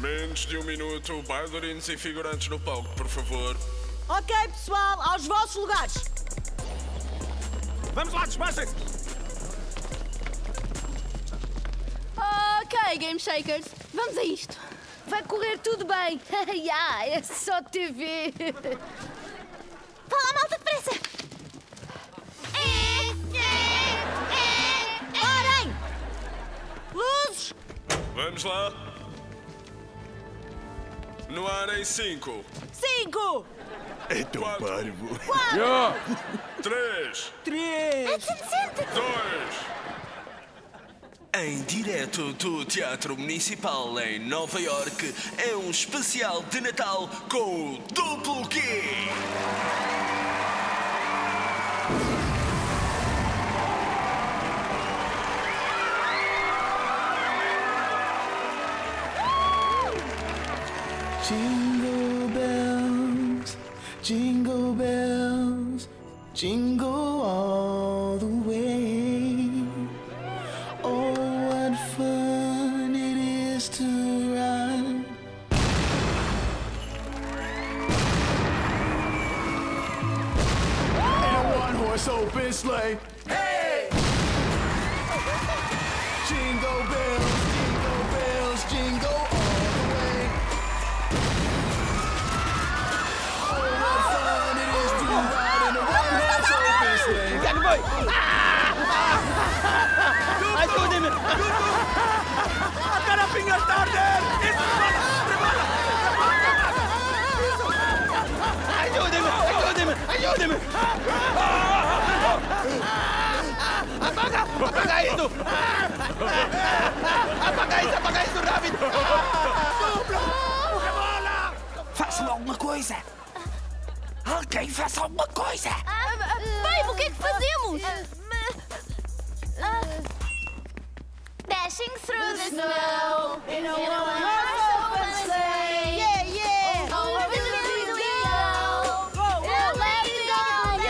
Menos de um minuto, bailarinos e figurantes no palco, por favor. Ok, pessoal, aos vossos lugares. Vamos lá, despachem-se! Ok, Game Shakers, vamos a isto. Vai correr tudo bem. É só TV. Vá lá, malta, depressa. Parem! Luzes! Vamos lá. No ar em 5, 5, É tão Quatro. parvo. 3, 3. Sente-te. 2. Em direto do Teatro Municipal em Nova York, é um especial de Natal com o Duplo Q. Jingle bells, jingle bells, jingle all the way. Oh, what fun it is to ride in a one-horse open sleigh. Hey! Jingle bells, jingle all the way. Oh, what fun it is to ride in a one-horse open sleigh. O que é que foi? Ajude-me! A carapinha está a arder! Isso! Ajude-me! Ajude-me! Ajude-me! Apaga! Apaga isso! Apaga isso rápido! Façam alguma coisa! Alguém faça alguma coisa! Babe, o que é que fazemos? Dashing through the snow in a one-horse open sleigh. Yeah, yeah. Over the fields we go. And let it go.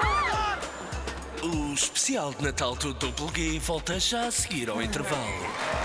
O especial de Natal do Duplo G volta já a seguir ao intervalo.